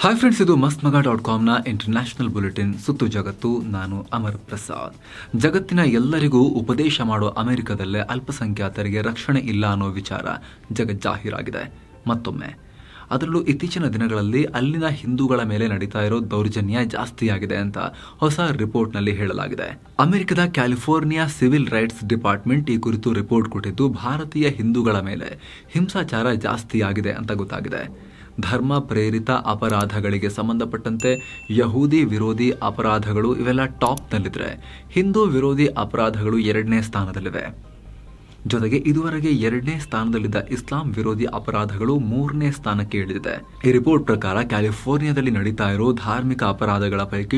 Hi friends, ಇದು ಮಸ್ತ್ಮಗ.ಕಾಮ್ನ international bulletin ಸುತ್ತು ಜಗತ್ತು. ನಾನು ಅಮರ್ ಪ್ರಸಾದ್. ಜಗತ್ತಿನ ಎಲ್ಲರಿಗೂ ಉಪದೇಶ ಮಾಡೋ ಅಮೆರಿಕದಲ್ಲೇ ಅಲ್ಪಸಂಖ್ಯಾತರಿಗೆ ರಕ್ಷಣೆ ಇಲ್ಲ ಅನ್ನೋ ವಿಚಾರ ಜಗಜ್ಜಾಹೀರಾಗಿದೆ. ಮತ್ತೊಮ್ಮೆ ಅದರಲ್ಲೂ ಇತ್ತೀಚಿನ ದಿನಗಳಲ್ಲಿ ಅಲ್ಲಿನ ಹಿಂದೂಗಳ ಮೇಲೆ ನಡೀತಾ ಇರೋ ದೌರ್ಜನ್ಯ ಜಾಸ್ತಿಯಾಗಿದೆ ಅಂತ ಹೊಸ ರಿಪೋರ್ಟ್ನಲ್ಲಿ ಹೇಳಲಾಗಿದೆ. ಅಮೆರಿಕದ ಕ್ಯಾಲಿಫೋರ್ನಿಯಾ ಸಿವಿಲ್ ರೈಟ್ಸ್ ಡಿಪಾರ್ಟ್ಮೆಂಟ್ ಈ ಕುರಿತು ರಿಪೋರ್ಟ್ ಕೊಟ್ಟಿದ್ದು, ಭಾರತೀಯ ಹಿಂದೂಗಳ ಮೇಲೆ ಹಿಂಸಾಚಾರ ಜಾಸ್ತಿಯಾಗಿದೆ ಅಂತ ಗೊತ್ತಾಗಿದೆ. ಧರ್ಮ ಪ್ರೇರಿತ ಅಪರಾಧಗಳಿಗೆ ಸಂಬಂಧಪಟ್ಟಂತೆ ಯಹೂದಿ ವಿರೋಧಿ ಅಪರಾಧಗಳು ಇವೆಲ್ಲ ಟಾಪ್ನಲ್ಲಿದ್ರೆ, ಹಿಂದೂ ವಿರೋಧಿ ಅಪರಾಧಗಳು 2ನೇ ಸ್ಥಾನದಲ್ಲಿವೆ. ಜೊತೆಗೆ ಇದುವರೆಗೆ 2ನೇ ಸ್ಥಾನದಲ್ಲಿದ್ದ ಇಸ್ಲಾಂ ವಿರೋಧಿ ಅಪರಾಧಗಳು 3ನೇ ಸ್ಥಾನಕ್ಕೆ ಇಳಿದಿದೆ. ಈ ರಿಪೋರ್ಟ್ ಪ್ರಕಾರ ಕ್ಯಾಲಿಫೋರ್ನಿಯಾದಲ್ಲಿ ನಡೀತಾ ಇರೋ ಧಾರ್ಮಿಕ ಅಪರಾಧಗಳ ಪೈಕಿ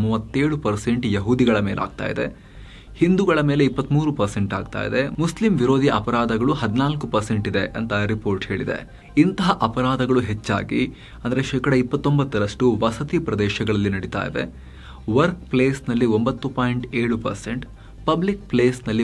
37% ಯಹೂದಿಗಳ ಮೇಲಾಗ್ತಾ ಇದೆ, ಹಿಂದೂಗಳ ಮೇಲೆ 23% ಆಗ್ತಾ ಇದೆ, ಮುಸ್ಲಿಂ ವಿರೋಧಿ ಅಪರಾಧಗಳು 14% ಇದೆ ಅಂತ ರಿಪೋರ್ಟ್ ಹೇಳಿದೆ. ಇಂತಹ ಅಪರಾಧಗಳು ಹೆಚ್ಚಾಗಿ ಅಂದರೆ 29% ವಸತಿ ಪ್ರದೇಶಗಳಲ್ಲಿ ನಡೀತಾ ಇವೆ. ವರ್ಕ್ ಪ್ಲೇಸ್ನಲ್ಲಿ 9.7%, ಪಬ್ಲಿಕ್ ಪ್ಲೇಸ್ನಲ್ಲಿ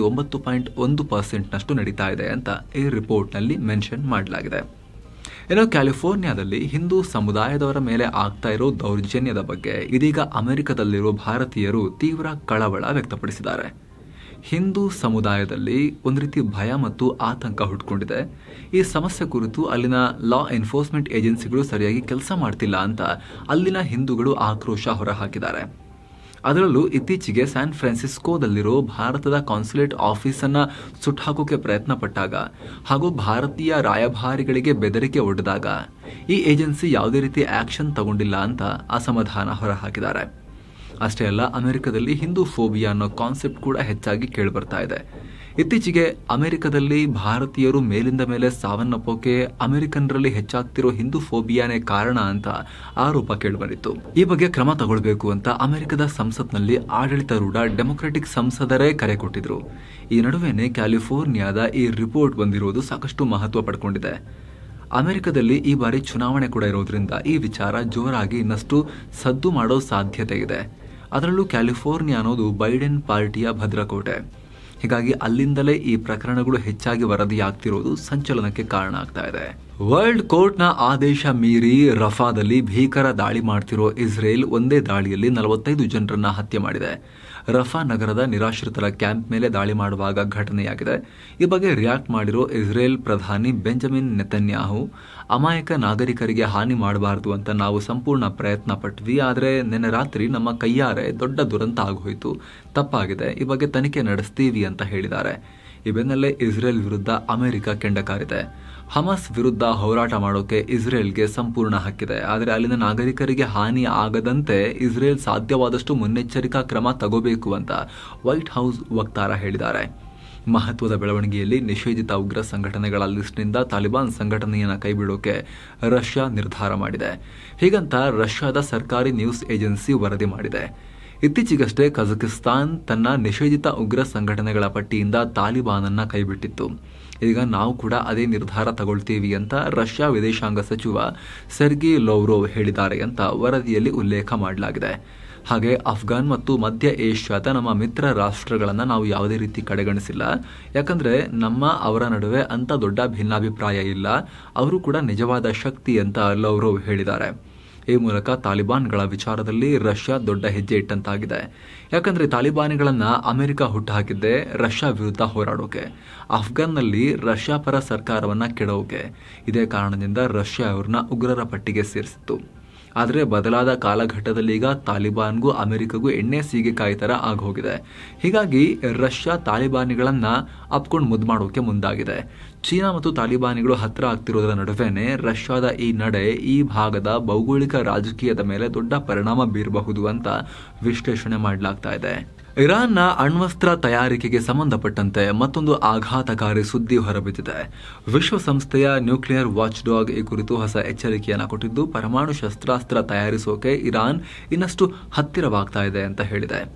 9.1% ನಷ್ಟು ನಡೀತಾ ಇದೆ ಅಂತ ಈ ರಿಪೋರ್ಟ್ನಲ್ಲಿ ಮೆನ್ಷನ್ ಮಾಡಲಾಗಿದೆ. ಇನ್ನು ಕ್ಯಾಲಿಫೋರ್ನಿಯಾದಲ್ಲಿ ಹಿಂದೂ ಸಮುದಾಯದವರ ಮೇಲೆ ಆಗ್ತಾ ಇರೋ ದೌರ್ಜನ್ಯದ ಬಗ್ಗೆ ಇದೀಗ ಅಮೆರಿಕದಲ್ಲಿರೋ ಭಾರತೀಯರು ತೀವ್ರ ಕಳವಳ ವ್ಯಕ್ತಪಡಿಸಿದ್ದಾರೆ. ಹಿಂದೂ ಸಮುದಾಯದಲ್ಲಿ ಒಂದು ರೀತಿ ಭಯ ಮತ್ತು ಆತಂಕ ಹುಟ್ಕೊಂಡಿದೆ. ಈ ಸಮಸ್ಯೆ ಕುರಿತು ಅಲ್ಲಿನ ಲಾ ಎನ್ಫೋರ್ಸ್ಮೆಂಟ್ ಏಜೆನ್ಸಿಗಳು ಸರಿಯಾಗಿ ಕೆಲಸ ಮಾಡ್ತಿಲ್ಲ ಅಂತ ಅಲ್ಲಿನ ಹಿಂದೂಗಳು ಆಕ್ರೋಶ ಹೊರಹಾಕಿದ್ದಾರೆ. ಅದರಲ್ಲೂ ಇತ್ತೀಚೆಗೆ ಸ್ಯಾನ್ ಫ್ರಾನ್ಸಿಸ್ಕೋದಲ್ಲಿರೋ ಭಾರತದ ಕಾನ್ಸುಲೇಟ್ ಆಫೀಸನ್ನು ಸುಟ್ಟಾಕೋಕೆ ಪ್ರಯತ್ನ ಪಟ್ಟಾಗ ಹಾಗೂ ಭಾರತೀಯ ರಾಯಭಾರಿಗಳಿಗೆ ಬೆದರಿಕೆ ಒಡ್ಡಿದಾಗ ಈ ಏಜೆನ್ಸಿ ಯಾವುದೇ ರೀತಿ ಆಕ್ಷನ್ ತಗೊಂಡಿಲ್ಲ ಅಂತ ಅಸಮಾಧಾನ ಹೊರಹಾಕಿದ್ದಾರೆ. ಅಷ್ಟೇ ಅಲ್ಲ, ಅಮೆರಿಕದಲ್ಲಿ ಹಿಂದೂ ಫೋಬಿಯಾ ಅನ್ನೋ ಕಾನ್ಸೆಪ್ಟ್ ಕೂಡ ಹೆಚ್ಚಾಗಿ ಕೇಳಿಬರ್ತಾ ಇದೆ. ಇತ್ತೀಚೆಗೆ ಅಮೆರಿಕದಲ್ಲಿ ಭಾರತೀಯರು ಮೇಲಿಂದ ಮೇಲೆ ಸಾವನ್ನಪ್ಪೋಕೆ ಅಮೆರಿಕನ್ರಲ್ಲಿ ಹೆಚ್ಚಾಗ್ತಿರೋ ಹಿಂದೂ ಫೋಬಿಯಾನೇ ಕಾರಣ ಅಂತ ಆರೋಪ ಕೇಳಿಬಂದಿತ್ತು. ಈ ಬಗ್ಗೆ ಕ್ರಮ ತಗೊಳ್ಬೇಕು ಅಂತ ಅಮೆರಿಕದ ಸಂಸತ್ನಲ್ಲಿ ಆಡಳಿತಾರೂಢ ಡೆಮೊಕ್ರೆಟಿಕ್ ಸಂಸದರೇ ಕರೆ ಕೊಟ್ಟಿದ್ರು. ಈ ನಡುವೆನೇ ಕ್ಯಾಲಿಫೋರ್ನಿಯಾದ ಈ ರಿಪೋರ್ಟ್ ಬಂದಿರೋದು ಸಾಕಷ್ಟು ಮಹತ್ವ ಪಡ್ಕೊಂಡಿದೆ. ಅಮೆರಿಕದಲ್ಲಿ ಈ ಬಾರಿ ಚುನಾವಣೆ ಕೂಡ ಇರೋದ್ರಿಂದ ಈ ವಿಚಾರ ಜೋರಾಗಿ ಇನ್ನಷ್ಟು ಸದ್ದು ಮಾಡೋ ಸಾಧ್ಯತೆ ಇದೆ. ಅದರಲ್ಲೂ ಕ್ಯಾಲಿಫೋರ್ನಿಯಾ ಅನ್ನೋದು ಬೈಡೆನ್ ಪಾರ್ಟಿಯ ಭದ್ರಕೋಟೆ. ಹೀಗಾಗಿ ಅಲ್ಲಿಂದಲೇ ಈ ಪ್ರಕರಣಗಳು ಹೆಚ್ಚಾಗಿ ವರದಿಯಾಗ್ತಿರೋದು ಸಂಚಲನಕ್ಕೆ ಕಾರಣ ಆಗ್ತಾ ಇದೆ. ವರ್ಲ್ಡ್ ಕೋರ್ಟ್ನ ಆದೇಶ ಮೀರಿ ರಫಾದಲ್ಲಿ ಭೀಕರ ದಾಳಿ ಮಾಡ್ತಿರೋ ಇಸ್ರೇಲ್ ಒಂದೇ ದಾಳಿಯಲ್ಲಿ 45 ಜನರನ್ನ ಹತ್ಯೆ ಮಾಡಿದೆ. ರಫಾ ನಗರದ ನಿರಾಶ್ರಿತರ ಕ್ಯಾಂಪ್ ಮೇಲೆ ದಾಳಿ ಮಾಡುವಾಗ ಘಟನೆಯಾಗಿದೆ. ಈ ಬಗ್ಗೆ ರಿಯಾಕ್ಟ್ ಮಾಡಿರೋ ಇಸ್ರೇಲ್ ಪ್ರಧಾನಿ ಬೆಂಜಮಿನ್ ನೆತನ್ಯಾಹು, ಅಮಾಯಕ ನಾಗರಿಕರಿಗೆ ಹಾನಿ ಮಾಡಬಾರದು ಅಂತ ನಾವು ಸಂಪೂರ್ಣ ಪ್ರಯತ್ನ ಪಟ್ವಿ, ಆದರೆ ನಿನ್ನೆ ರಾತ್ರಿ ನಮ್ಮ ಕೈಯಾರೆ ದೊಡ್ಡ ದುರಂತ ಆಗೋಯ್ತು, ತಪ್ಪಾಗಿದೆ, ಈ ಬಗ್ಗೆ ತನಿಖೆ ನಡೆಸ್ತೀವಿ ಅಂತ ಹೇಳಿದ್ದಾರೆ. ಈ ಬೆನ್ನಲ್ಲೇ ಇಸ್ರೇಲ್ ವಿರುದ್ಧ ಅಮೆರಿಕ ಕೆಂಡಕಾರಿದೆ. ಹಮಾಸ್ ವಿರುದ್ಧ ಹೋರಾಟ ಮಾಡೋಕೆ ಇಸ್ರೇಲ್ಗೆ ಸಂಪೂರ್ಣ ಹಕ್ಕಿದೆ, ಆದರೆ ಅಲ್ಲಿನ ನಾಗರಿಕರಿಗೆ ಹಾನಿ ಆಗದಂತೆ ಇಸ್ರೇಲ್ ಸಾಧ್ಯವಾದಷ್ಟು ಮುನ್ನೆಚ್ಚರಿಕಾ ಕ್ರಮ ತಗೋಬೇಕು ಅಂತ ವೈಟ್ ಹೌಸ್ ವಕ್ತಾರ ಹೇಳಿದ್ದಾರೆ. ಮಹತ್ವದ ಬೆಳವಣಿಗೆಯಲ್ಲಿ ನಿಷೇಧಿತ ಉಗ್ರ ಸಂಘಟನೆಗಳ ಲಿಸ್ಟ್ನಿಂದ ತಾಲಿಬಾನ್ ಸಂಘಟನೆಯನ್ನು ಕೈಬಿಡೋಕೆ ರಷ್ಯಾ ನಿರ್ಧಾರ ಮಾಡಿದೆ. ಹೀಗಂತ ರಷ್ಯಾದ ಸರ್ಕಾರಿ ನ್ಯೂಸ್ ಏಜೆನ್ಸಿ ವರದಿ ಮಾಡಿದೆ. ಇತ್ತೀಚೆಗಷ್ಟೇ ಕಜಕಿಸ್ತಾನ್ ತನ್ನ ನಿಷೇಧಿತ ಉಗ್ರ ಸಂಘಟನೆಗಳ ಪಟ್ಟಿಯಿಂದ ತಾಲಿಬಾನನ್ನ ಕೈಬಿಟ್ಟಿತ್ತು. ಈಗ ನಾವು ಕೂಡ ಅದೇ ನಿರ್ಧಾರ ತಗೊಳ್ತೀವಿ ಅಂತ ರಷ್ಯಾ ವಿದೇಶಾಂಗ ಸಚಿವ ಸೆರ್ಗಿ ಲವ್ರೋವ್ ಹೇಳಿದ್ದಾರೆ ಅಂತ ವರದಿಯಲ್ಲಿ ಉಲ್ಲೇಖ ಮಾಡಲಾಗಿದೆ. ಹಾಗೆ ಅಫ್ಘಾನ್ ಮತ್ತು ಮಧ್ಯ ಏಷ್ಯಾದ ನಮ್ಮ ಮಿತ್ರ ರಾಷ್ಟ್ರಗಳನ್ನು ನಾವು ಯಾವುದೇ ರೀತಿ ಕಡೆಗಣಿಸಿಲ್ಲ, ಯಾಕಂದ್ರೆ ಅವರ ನಡುವೆ ಅಂತ ದೊಡ್ಡ ಭಿನ್ನಾಭಿಪ್ರಾಯ ಇಲ್ಲ, ಅವರು ಕೂಡ ನಿಜವಾದ ಶಕ್ತಿ ಅಂತ ಲವ್ರೋವ್ ಹೇಳಿದ್ದಾರೆ. ಈ ಮೂಲಕ ತಾಲಿಬಾನ್ಗಳ ವಿಚಾರದಲ್ಲಿ ರಷ್ಯಾ ದೊಡ್ಡ ಹೆಜ್ಜೆ ಇಟ್ಟಂತಾಗಿದೆ. ಯಾಕಂದ್ರೆ ತಾಲಿಬಾನಿಗಳನ್ನ ಅಮೆರಿಕ ಹುಟ್ಟುಹಾಕಿದ್ದೆ ರಷ್ಯಾ ವಿರುದ್ಧ ಹೋರಾಡೋಕೆ, ಅಫ್ಘಾನ್ನಲ್ಲಿ ರಷ್ಯಾ ಪರ ಸರ್ಕಾರವನ್ನ ಕೆಡೋಕೆ. ಇದೇ ಕಾರಣದಿಂದ ರಷ್ಯಾ ಅವ್ರನ್ನ ಉಗ್ರರ ಪಟ್ಟಿಗೆ ಸೇರಿಸಿತ್ತು. ಆದರೆ ಬದಲಾದ ಕಾಲಘಟ್ಟದಲ್ಲಿ ಈಗ ತಾಲಿಬಾನ್ಗೂ ಅಮೆರಿಕಗೂ ಎಣ್ಣೆ ಸೀಗೆಕಾಯಿ ತರ ಆಗೋಗಿದೆ. ಹೀಗಾಗಿ ರಷ್ಯಾ ತಾಲಿಬಾನಿಗಳನ್ನ ಅಪ್ಕೊಂಡು ಮುದ್ದು ಮಾಡೋಕೆ ಮುಂದಾಗಿದೆ. ಚೀನಾ ಮತ್ತು ತಾಲಿಬಾನಿಗಳು ಹತ್ರ ಆಗ್ತಿರೋದರ ನಡುವೆನೆ ರಷ್ಯಾದ ಈ ನಡೆ ಈ ಭಾಗದ ಭೌಗೋಳಿಕ ರಾಜಕೀಯದ ಮೇಲೆ ದೊಡ್ಡ ಪರಿಣಾಮ ಬೀರಬಹುದು ಅಂತ ವಿಶ್ಲೇಷಣೆ ಮಾಡಲಾಗ್ತಾ ಇದೆ. ಇರಾನ್ನ ಅಣ್ವಸ್ತ್ರ ತಯಾರಿಕೆಗೆ ಸಂಬಂಧಪಟ್ಟಂತೆ ಮತ್ತೊಂದು ಆಘಾತಕಾರಿ ಸುದ್ದಿ ಹೊರಬಿದ್ದಿದೆ. ವಿಶ್ವಸಂಸ್ಥೆಯ ನ್ಯೂಕ್ಲಿಯರ್ ವಾಚ್ ಡಾಗ್ ಈ ಕುರಿತು ಹೊಸ ಎಚ್ಚರಿಕೆಯನ್ನು ಕೊಟ್ಟಿದ್ದು, ಪರಮಾಣು ಶಸ್ತ್ರಾಸ್ತ್ರ ತಯಾರಿಸೋಕೆ ಇರಾನ್ ಇನ್ನಷ್ಟು ಹತ್ತಿರವಾಗ್ತಾ ಇದೆ ಅಂತ ಹೇಳಿದೆ.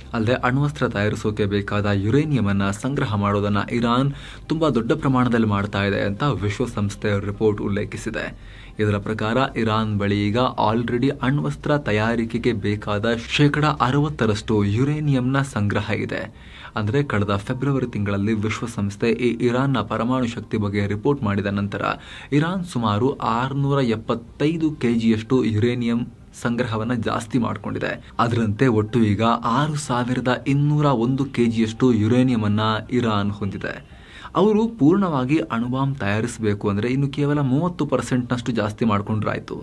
ಅಲ್ಲದೆ ಅಣ್ವಸ್ತ್ರ ತಯಾರಿಸೋಕೆ ಬೇಕಾದ ಯುರೇನಿಯಂ ಅನ್ನ ಸಂಗ್ರಹ ಮಾಡೋದನ್ನ ಇರಾನ್ ತುಂಬಾ ದೊಡ್ಡ ಪ್ರಮಾಣದಲ್ಲಿ ಮಾಡ್ತಾ ಇದೆ ಅಂತ ವಿಶ್ವಸಂಸ್ಥೆ ರಿಪೋರ್ಟ್ ಉಲ್ಲೇಖಿಸಿದೆ. ಇದರ ಪ್ರಕಾರ ಇರಾನ್ ಬಳಿ ಈಗ ಆಲ್ರೆಡಿ ಅಣ್ವಸ್ತ್ರ ತಯಾರಿಕೆಗೆ ಬೇಕಾದ 60% ಯುರೇನಿಯಂನ ಸಂಗ್ರಹ ಇದೆ. ಅಂದರೆ ಕಳೆದ ಫೆಬ್ರವರಿ ತಿಂಗಳಲ್ಲಿ ವಿಶ್ವಸಂಸ್ಥೆ ಈ ಇರಾನ್ನ ಪರಮಾಣು ಶಕ್ತಿ ಬಗ್ಗೆ ರಿಪೋರ್ಟ್ ಮಾಡಿದ ನಂತರ ಇರಾನ್ ಸುಮಾರು 675 ಕೆಜಿಯಷ್ಟು ಯುರೇನಿಯಂ ಸಂಗ್ರಹವನ್ನ ಜಾಸ್ತಿ ಮಾಡಿಕೊಂಡಿದೆ. ಅದರಂತೆ ಒಟ್ಟು ಈಗ 6201 ಕೆಜಿಯಷ್ಟು ಯುರೇನಿಯಂ ಅನ್ನ ಇರಾನ್ ಹೊಂದಿದೆ. ಅವರು ಪೂರ್ಣವಾಗಿ ಅಣುಬಾಂಬ್ ತಯಾರಿಸಬೇಕು ಅಂದರೆ ಇನ್ನು ಕೇವಲ 30%ನಷ್ಟು ಜಾಸ್ತಿ ಮಾಡ್ಕೊಂಡ್ರಾಯ್ತು.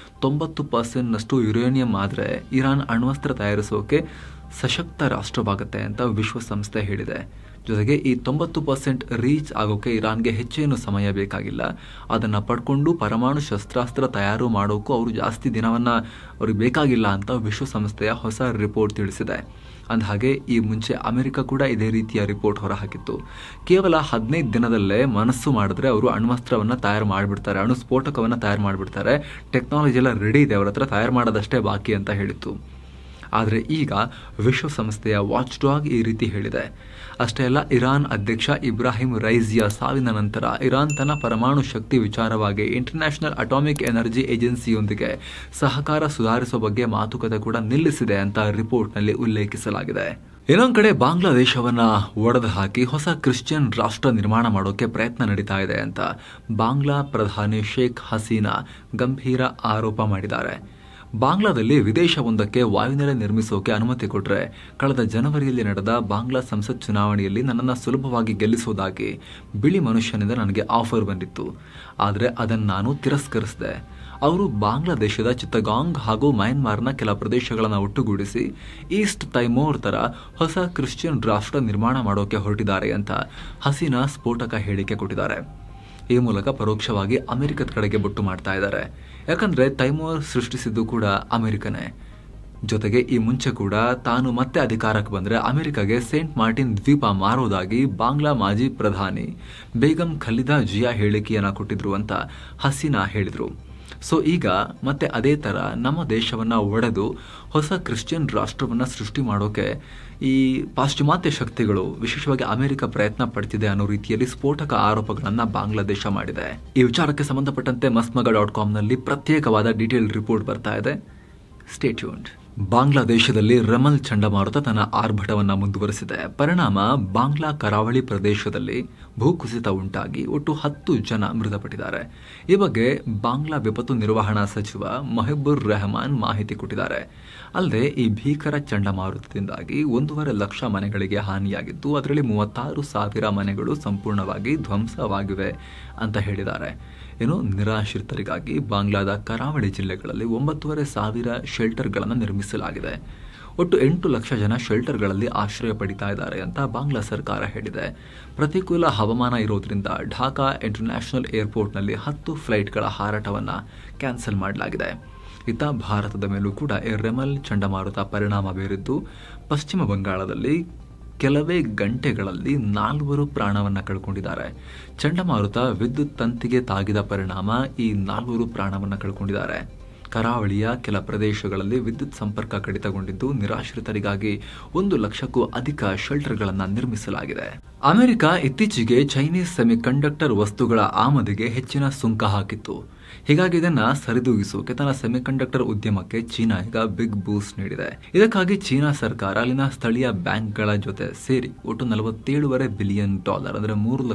90%ನಷ್ಟು ಯುರೇನಿಯಂ ಆದರೆ ಇರಾನ್ ಅಣ್ವಸ್ತ್ರ ತಯಾರಿಸೋಕೆ ಸಶಕ್ತ ರಾಷ್ಟ್ರವಾಗುತ್ತೆ ಅಂತ ವಿಶ್ವಸಂಸ್ಥೆ ಹೇಳಿದೆ. ಜೊತೆಗೆ ಈ 90% ರೀಚ್ ಆಗೋಕೆ ಇರಾನ್ಗೆ ಹೆಚ್ಚೇನು ಸಮಯ ಬೇಕಾಗಿಲ್ಲ. ಅದನ್ನು ಪಡ್ಕೊಂಡು ಪರಮಾಣು ಶಸ್ತ್ರಾಸ್ತ್ರ ತಯಾರು ಮಾಡೋಕ್ಕೂ ಅವರು ಜಾಸ್ತಿ ದಿನವನ್ನ ಅವ್ರಿಗೆ ಬೇಕಾಗಿಲ್ಲ ಅಂತ ವಿಶ್ವಸಂಸ್ಥೆಯ ಹೊಸ ರಿಪೋರ್ಟ್ ತಿಳಿಸಿದೆ. ಅಂದಹಾಗೆ ಈ ಮುಂಚೆ ಅಮೆರಿಕ ಕೂಡ ಇದೇ ರೀತಿಯ ರಿಪೋರ್ಟ್ ಹೊರಹಾಕಿತ್ತು. ಕೇವಲ 15 ದಿನದಲ್ಲೇ ಮನಸ್ಸು ಮಾಡಿದ್ರೆ ಅವರು ಅಣ್ವಸ್ತ್ರವನ್ನು ತಯಾರು ಮಾಡಿಬಿಡ್ತಾರೆ, ಅಣು ಸ್ಫೋಟಕವನ್ನು ತಯಾರು ಮಾಡಿಬಿಡ್ತಾರೆ, ಟೆಕ್ನಾಲಜಿ ಎಲ್ಲ ರೆಡಿ ಇದೆ, ಅವ್ರ ಹತ್ರ ತಯಾರು ಮಾಡೋದಷ್ಟೇ ಬಾಕಿ ಅಂತ ಹೇಳಿತ್ತು. ಆದರೆ ಈಗ ವಿಶ್ವಸಂಸ್ಥೆಯ ವಾಚ್ ಡಾಗ್ ಈ ರೀತಿ ಹೇಳಿದೆ. ಅಷ್ಟೇ ಅಲ್ಲ, ಇರಾನ್ ಅಧ್ಯಕ್ಷ ಇಬ್ರಾಹಿಂ ರೈಸಿಯ ಸಾವಿನ ನಂತರ ಇರಾನ್ ತನ್ನ ಪರಮಾಣು ಶಕ್ತಿ ವಿಚಾರವಾಗಿ ಇಂಟರ್ನ್ಯಾಷನಲ್ ಅಟಾಮಿಕ್ ಎನರ್ಜಿ ಏಜೆನ್ಸಿಯೊಂದಿಗೆ ಸಹಕಾರ ಸುಧಾರಿಸುವ ಬಗ್ಗೆ ಮಾತುಕತೆ ಕೂಡ ನಿಲ್ಲಿಸಿದೆ ಅಂತ ರಿಪೋರ್ಟ್ನಲ್ಲಿ ಉಲ್ಲೇಖಿಸಲಾಗಿದೆ. ಇನ್ನೊಂದು ಕಡೆ ಬಾಂಗ್ಲಾದೇಶವನ್ನ ಒಡೆದು ಹಾಕಿ ಹೊಸ ಕ್ರಿಶ್ಚಿಯನ್ ರಾಷ್ಟ್ರ ನಿರ್ಮಾಣ ಮಾಡೋಕೆ ಪ್ರಯತ್ನ ನಡೀತಾ ಇದೆ ಅಂತ ಬಾಂಗ್ಲಾ ಪ್ರಧಾನಿ ಶೇಖ್ ಹಸೀನಾ ಗಂಭೀರ ಆರೋಪ ಮಾಡಿದ್ದಾರೆ. ಬಾಂಗ್ಲಾದಲ್ಲಿ ವಿದೇಶವೊಂದಕ್ಕೆ ವಾಯುನೆಲೆ ನಿರ್ಮಿಸೋಕೆ ಅನುಮತಿ ಕೊಟ್ಟರೆ ಕಳೆದ ಜನವರಿಯಲ್ಲಿ ನಡೆದ ಬಾಂಗ್ಲಾ ಸಂಸತ್ ಚುನಾವಣೆಯಲ್ಲಿ ನನ್ನನ್ನು ಸುಲಭವಾಗಿ ಗೆಲ್ಲಿಸೋದಾಗಿ ಬಿಳಿ ಮನುಷ್ಯನಿಂದ ನನಗೆ ಆಫರ್ ಬಂದಿತ್ತು. ಆದರೆ ಅದನ್ನು ನಾನು ತಿರಸ್ಕರಿಸಿದೆ. ಅವರು ಬಾಂಗ್ಲಾದೇಶದ ಚಿತ್ತಗಾಂಗ್ ಹಾಗೂ ಮಯನ್ಮಾರ್ನ ಕೆಲ ಪ್ರದೇಶಗಳನ್ನು ಒಟ್ಟುಗೂಡಿಸಿ ಈಸ್ಟ್ ತೈಮೋರ್ ತರ ಹೊಸ ಕ್ರಿಶ್ಚಿಯನ್ ರಾಷ್ಟ್ರ ನಿರ್ಮಾಣ ಮಾಡೋಕೆ ಹೊರಟಿದ್ದಾರೆ ಅಂತ ಹಸೀನಾ ಸ್ಫೋಟಕ ಹೇಳಿಕೆ ಕೊಟ್ಟಿದ್ದಾರೆ. ಈ ಮೂಲಕ ಪರೋಕ್ಷವಾಗಿ ಅಮೆರಿಕದ ಕಡೆಗೆ ಬೊಟ್ಟು ಮಾಡ್ತಾ ಇದ್ದಾರೆ. ಯಾಕಂದ್ರೆ ತೈಮೋರ್ ಸೃಷ್ಟಿಸಿದ್ದು ಕೂಡ ಅಮೆರಿಕನೇ. ಜೊತೆಗೆ ಈ ಮುಂಚೆ ಕೂಡ ತಾನು ಮತ್ತೆ ಅಧಿಕಾರಕ್ಕೆ ಬಂದ್ರೆ ಅಮೆರಿಕಾಗೆ ಸೇಂಟ್ ಮಾರ್ಟಿನ್ ದ್ವೀಪ ಮಾರೋದಾಗಿ ಬಾಂಗ್ಲಾ ಮಾಜಿ ಪ್ರಧಾನಿ ಬೇಗಂ ಖಲೀದಾ ಜಿಯಾ ಹೇಳಿಕೆಯನ್ನ ಕೊಟ್ಟಿದ್ರು ಅಂತ ಹಸೀನಾ ಹೇಳಿದ್ರು. ಸೊ ಈಗ ಮತ್ತೆ ಅದೇ ತರ ನಮ್ಮ ದೇಶವನ್ನ ಒಡೆದು ಹೊಸ ಕ್ರಿಶ್ಚಿಯನ್ ರಾಷ್ಟ್ರವನ್ನ ಸೃಷ್ಟಿ ಮಾಡೋಕೆ ಈ ಪಾಶ್ಚಿಮಾತ್ಯ ಶಕ್ತಿಗಳು ವಿಶೇಷವಾಗಿ ಅಮೆರಿಕ ಪ್ರಯತ್ನ ಪಡ್ತಿದೆ ಅನ್ನೋ ರೀತಿಯಲ್ಲಿ ಸ್ಫೋಟಕ ಆರೋಪಗಳನ್ನ ಬಾಂಗ್ಲಾದೇಶ ಮಾಡಿದೆ. ಈ ವಿಚಾರಕ್ಕೆ ಸಂಬಂಧಪಟ್ಟಂತೆ ಮಸ್ಮಗ.com ನಲ್ಲಿ ಪ್ರತ್ಯೇಕವಾದ ಡೀಟೇಲ್ ರಿಪೋರ್ಟ್ ಬರ್ತಾ ಇದೆ. Stay tuned. ಬಾಂಗ್ಲಾದೇಶದಲ್ಲಿ ರೆಮಲ್ ಚಂಡಮಾರುತ ತನ್ನ ಆರ್ಭಟವನ್ನು ಮುಂದುವರೆಸಿದೆ. ಪರಿಣಾಮ ಬಾಂಗ್ಲಾ ಕರಾವಳಿ ಪ್ರದೇಶದಲ್ಲಿ ಭೂಕುಸಿತ ಉಂಟಾಗಿ ಒಟ್ಟು 10 ಜನ ಮೃತಪಟ್ಟಿದ್ದಾರೆ. ಈ ಬಗ್ಗೆ ಬಾಂಗ್ಲಾ ವಿಪತ್ತು ನಿರ್ವಹಣಾ ಸಚಿವ ಮೊಹಿಬುರ್ ರೆಹಮಾನ್ ಮಾಹಿತಿ ಕೊಟ್ಟಿದ್ದಾರೆ. ಅಲ್ಲದೆ ಈ ಭೀಕರ ಚಂಡಮಾರುತದಿಂದಾಗಿ 1.5 ಲಕ್ಷ ಮನೆಗಳಿಗೆ ಹಾನಿಯಾಗಿದ್ದು ಅದರಲ್ಲಿ 36,000 ಮನೆಗಳು ಸಂಪೂರ್ಣವಾಗಿ ಧ್ವಂಸವಾಗಿವೆ ಅಂತ ಹೇಳಿದ್ದಾರೆ. ಏನು ನಿರಾಶ್ರಿತರಿಗಾಗಿ ಬಾಂಗ್ಲಾದ ಕರಾವಳಿ ಜಿಲ್ಲೆಗಳಲ್ಲಿ 9,500 ಶೆಲ್ಟರ್ಗಳನ್ನು ನಿರ್ಮಿಸಲಾಗಿದೆ. ಒಟ್ಟು 8 ಲಕ್ಷ ಜನ ಶೆಲ್ಟರ್ಗಳಲ್ಲಿ ಆಶ್ರಯ ಪಡಿತಾ ಇದ್ದಾರೆ ಅಂತ ಬಾಂಗ್ಲಾ ಸರ್ಕಾರ ಹೇಳಿದೆ. ಪ್ರತಿಕೂಲ ಹವಾಮಾನ ಇರೋದ್ರಿಂದ ಢಾಕಾ ಇಂಟರ್ನ್ಯಾಷನಲ್ ಏರ್ಪೋರ್ಟ್ನಲ್ಲಿ 10 ಫ್ಲೈಟ್ಗಳ ಹಾರಾಟವನ್ನು ಕ್ಯಾನ್ಸಲ್ ಮಾಡಲಾಗಿದೆ. ಇತ್ತ ಭಾರತದ ಮೇಲೂ ಕೂಡ ರೆಮಲ್ ಚಂಡಮಾರುತ ಪರಿಣಾಮ ಬೀರಿದ್ದು ಪಶ್ಚಿಮ ಬಂಗಾಳದಲ್ಲಿ ಕೆಲವೇ ಗಂಟೆಗಳಲ್ಲಿ 4 ಪ್ರಾಣವನ್ನು ಕಳ್ಕೊಂಡಿದ್ದಾರೆ. ಚಂಡಮಾರುತ ವಿದ್ಯುತ್ ತಂತಿಗೆ ತಾಗಿದ ಪರಿಣಾಮ ಈ 4 ಪ್ರಾಣವನ್ನು ಕಳ್ಕೊಂಡಿದ್ದಾರೆ. ಕರಾವಳಿಯ ಕೆಲ ಪ್ರದೇಶಗಳಲ್ಲಿ ವಿದ್ಯುತ್ ಸಂಪರ್ಕ ಕಡಿತಗೊಂಡಿದ್ದು ನಿರಾಶ್ರಿತರಿಗಾಗಿ 1 ಲಕ್ಷಕ್ಕೂ ಅಧಿಕ ಶೆಲ್ಟರ್ಗಳನ್ನು ನಿರ್ಮಿಸಲಾಗಿದೆ. ಅಮೆರಿಕ ಇತ್ತೀಚೆಗೆ ಚೈನೀಸ್ ಸೆಮಿಕಂಡಕ್ಟರ್ ವಸ್ತುಗಳ ಆಮದಿಗೆ ಹೆಚ್ಚಿನ ಸುಂಕ ಹಾಕಿತ್ತು. ಹೀಗಾಗಿ ಇದನ್ನ ಸರಿದೂಗಿಸೋಕೆ ತನ್ನ ಸೆಮಿಕಂಡಕ್ಟರ್ ಉದ್ಯಮಕ್ಕೆ ಚೀನಾ ಈಗ ಬಿಗ್ ಬೂಸ್ಟ್ ನೀಡಿದೆ. ಇದಕ್ಕಾಗಿ ಚೀನಾ ಸರ್ಕಾರ ಅಲ್ಲಿನ ಸ್ಥಳೀಯ ಬ್ಯಾಂಕ್ಗಳ ಜೊತೆ ಸೇರಿ ಒಟ್ಟು $47.5 ಬಿಲಿಯನ್ ಅಂದರೆ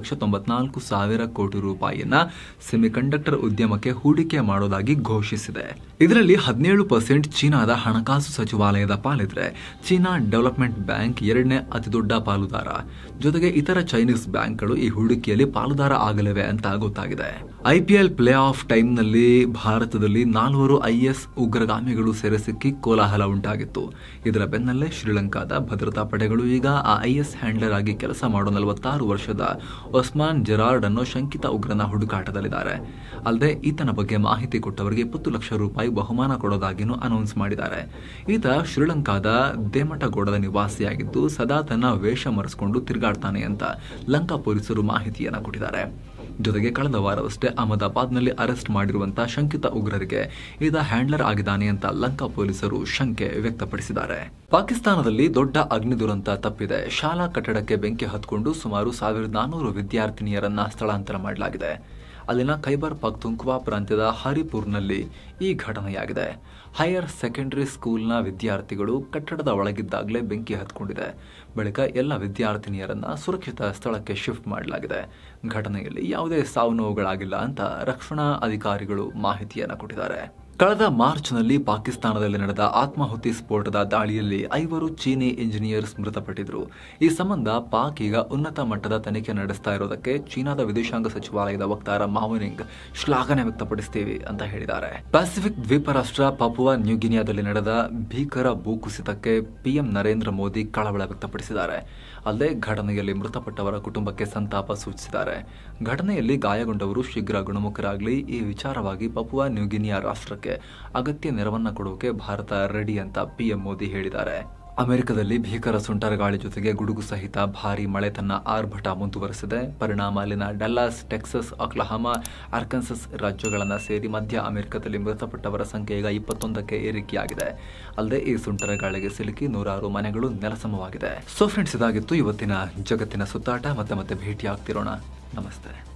3,94,000 ಕೋಟಿ ರೂಪಾಯಿಯನ್ನ ಸೆಮಿಕಂಡಕ್ಟರ್ ಉದ್ಯಮಕ್ಕೆ ಹೂಡಿಕೆ ಮಾಡೋದಾಗಿ ಘೋಷಿಸಿದೆ. ಇದರಲ್ಲಿ 17% ಚೀನಾದ ಹಣಕಾಸು ಸಚಿವಾಲಯದ ಪಾಲಿದ್ರೆ ಚೀನಾ ಡೆವಲಪ್ಮೆಂಟ್ ಬ್ಯಾಂಕ್ 2ನೇ ಅತಿದೊಡ್ಡ ಪಾಲುದಾರ. ಜೊತೆಗೆ ಇತರ ಚೈನೀಸ್ ಬ್ಯಾಂಕ್ಗಳು ಈ ಹೂಡಿಕೆಯಲ್ಲಿ ಪಾಲುದಾರ ಆಗಲಿವೆ ಅಂತ ಗೊತ್ತಾಗಿದೆ. IPL ಪ್ಲೇ ಆಫ್ ಟೈಮ್ನಲ್ಲಿ ಭಾರತದಲ್ಲಿ 4 IS ಉಗ್ರಗಾಮಿಗಳು ಸೆರೆ ಸಿಕ್ಕಿ ಕೋಲಾಹಲ ಉಂಟಾಗಿತ್ತು. ಇದರ ಬೆನ್ನಲ್ಲೇ ಶ್ರೀಲಂಕಾದ ಭದ್ರತಾ ಪಡೆಗಳು ಈಗ ಆ IS ಹ್ಯಾಂಡ್ಲರ್ ಆಗಿ ಕೆಲಸ ಮಾಡೋ 46 ವರ್ಷದ ಒಸ್ಮಾನ್ ಜೆರಾರ್ಡ್ ಅನ್ನೋ ಶಂಕಿತ ಉಗ್ರನ ಹುಡುಕಾಟದಲ್ಲಿದ್ದಾರೆ. ಅಲ್ಲದೆ ಈತನ ಬಗ್ಗೆ ಮಾಹಿತಿ ಕೊಟ್ಟವರಿಗೆ 20 ಲಕ್ಷ ರೂಪಾಯಿ ಬಹುಮಾನ ಕೊಡೋದಾಗಿನೂ ಅನೌನ್ಸ್ ಮಾಡಿದ್ದಾರೆ. ಈತ ಶ್ರೀಲಂಕಾದ ದೇಮಟಗೋಡದ ನಿವಾಸಿಯಾಗಿದ್ದು ಸದಾ ತನ್ನ ವೇಷ ಮರೆಸಿಕೊಂಡು ತಿರುಗಾಡ್ತಾನೆ ಅಂತ ಲಂಕಾ ಪೊಲೀಸರು ಮಾಹಿತಿಯನ್ನ ಕೊಟ್ಟಿದ್ದಾರೆ. ಜೊತೆಗೆ ಕಳೆದ ವಾರವಷ್ಟೇ ಅಹಮದಾಬಾದ್ನಲ್ಲಿ ಅರೆಸ್ಟ್ ಮಾಡಿರುವಂತಹ ಶಂಕಿತ ಉಗ್ರರಿಗೆ ಈತ ಹ್ಯಾಂಡ್ಲರ್ ಆಗಿದ್ದಾನೆ ಅಂತ ಲಂಕಾ ಪೊಲೀಸರು ಶಂಕೆ ವ್ಯಕ್ತಪಡಿಸಿದ್ದಾರೆ. ಪಾಕಿಸ್ತಾನದಲ್ಲಿ ದೊಡ್ಡ ಅಗ್ನಿ ದುರಂತ ತಪ್ಪಿದೆ. ಶಾಲಾ ಕಟ್ಟಡಕ್ಕೆ ಬೆಂಕಿ ಹತ್ಕೊಂಡು ಸುಮಾರು 1400 ವಿದ್ಯಾರ್ಥಿನಿಯರನ್ನ ಸ್ಥಳಾಂತರ ಮಾಡಲಾಗಿದೆ. ಅಲ್ಲಿನ ಖೈಬರ್ ಪಖ್ತೂನ್ಖ್ವಾ ಪ್ರಾಂತ್ಯದ ಹರಿಪುರ್ನಲ್ಲಿ ಈ ಘಟನೆಯಾಗಿದೆ. ಹೈಯರ್ ಸೆಕೆಂಡರಿ ಸ್ಕೂಲ್ನ ವಿದ್ಯಾರ್ಥಿಗಳು ಕಟ್ಟಡದ ಒಳಗಿದ್ದಾಗಲೇ ಬೆಂಕಿ ಹತ್ಕೊಂಡಿದೆ. ಬಳಿಕ ಎಲ್ಲ ವಿದ್ಯಾರ್ಥಿನಿಯರನ್ನ ಸುರಕ್ಷಿತ ಸ್ಥಳಕ್ಕೆ ಶಿಫ್ಟ್ ಮಾಡಲಾಗಿದೆ. ಘಟನೆಯಲ್ಲಿ ಯಾವುದೇ ಸಾವು ನೋವುಗಳಾಗಿಲ್ಲ ಅಂತ ರಕ್ಷಣಾ ಅಧಿಕಾರಿಗಳು ಮಾಹಿತಿಯನ್ನು ಕೊಟ್ಟಿದ್ದಾರೆ. ಕಳೆದ ಮಾರ್ಚ್ನಲ್ಲಿ ಪಾಕಿಸ್ತಾನದಲ್ಲಿ ನಡೆದ ಆತ್ಮಾಹುತಿ ಸ್ಫೋಟದ ದಾಳಿಯಲ್ಲಿ 5 ಚೀನಿ ಇಂಜಿನಿಯರ್ಸ್ ಮೃತಪಟ್ಟಿದ್ರು. ಈ ಸಂಬಂಧ ಪಾಕ್ ಈಗ ಉನ್ನತ ಮಟ್ಟದ ತನಿಖೆ ನಡೆಸ್ತಾ ಇರೋದಕ್ಕೆ ಚೀನಾದ ವಿದೇಶಾಂಗ ಸಚಿವಾಲಯದ ವಕ್ತಾರ ಮಾವನಿಂಗ್ ಶ್ಲಾಘನೆ ವ್ಯಕ್ತಪಡಿಸ್ತೀವಿ ಅಂತ ಹೇಳಿದ್ದಾರೆ. ಪೆಸಿಫಿಕ್ ದ್ವೀಪ ರಾಷ್ಟ್ರ ಪಪುವಾ ನ್ಯೂಗಿನಿಯಾದಲ್ಲಿ ನಡೆದ ಭೀಕರ ಭೂಕುಸಿತಕ್ಕೆ ಪಿಎಂ ನರೇಂದ್ರ ಮೋದಿ ಕಳವಳ ವ್ಯಕ್ತಪಡಿಸಿದ್ದಾರೆ. ಅಲ್ಲದೆ ಘಟನೆಯಲ್ಲಿ ಮೃತಪಟ್ಟವರ ಕುಟುಂಬಕ್ಕೆ ಸಂತಾಪ ಸೂಚಿಸಿದ್ದಾರೆ. ಘಟನೆಯಲ್ಲಿ ಗಾಯಗೊಂಡವರು ಶೀಘ್ರ ಗುಣಮುಖರಾಗಲಿ. ಈ ವಿಚಾರವಾಗಿ ಪಪುವಾ ನ್ಯೂಗಿನಿಯಾ ರಾಷ್ಟ್ರಕ್ಕೆ ಅಗತ್ಯ ನೆರವನ್ನ ಕೊಡೋಕೆ ಭಾರತ ರೆಡಿ ಅಂತ ಪಿಎಂ ಮೋದಿ ಹೇಳಿದ್ದಾರೆ. ಅಮೆರಿಕದಲ್ಲಿ ಭೀಕರ ಸುಂಟರಗಾಳಿ ಜೊತೆಗೆ ಗುಡುಗು ಸಹಿತ ಭಾರೀ ಮಳೆ ತನ್ನ ಆರ್ಭಟ ಮುಂದುವರೆಸಿದೆ. ಪರಿಣಾಮ ಅಲ್ಲಿನ ಡಲ್ಲಾಸ್, ಟೆಕ್ಸಸ್, ಒಕ್ಲಹಾಮಾ, ಆರ್ಕನ್ಸಸ್ ರಾಜ್ಯಗಳನ್ನು ಸೇರಿ ಮಧ್ಯ ಅಮೆರಿಕದಲ್ಲಿ ಮೃತಪಟ್ಟವರ ಸಂಖ್ಯೆ ಈಗ 21ಕ್ಕೆ ಏರಿಕೆಯಾಗಿದೆ. ಅಲ್ಲದೆ ಈ ಸುಂಟರಗಾಳಿಗೆ ಸಿಲುಕಿ 106 ಮನೆಗಳು ನೆಲಸಮವಾಗಿದೆ. ಸೊ ಫ್ರೆಂಡ್ಸ್, ಇದಾಗಿತ್ತು ಇವತ್ತಿನ ಜಗತ್ತಿನ ಸುತ್ತಾಟ. ಮತ್ತೆ ಭೇಟಿ ಆಗ್ತಿರೋಣ. ನಮಸ್ತೆ.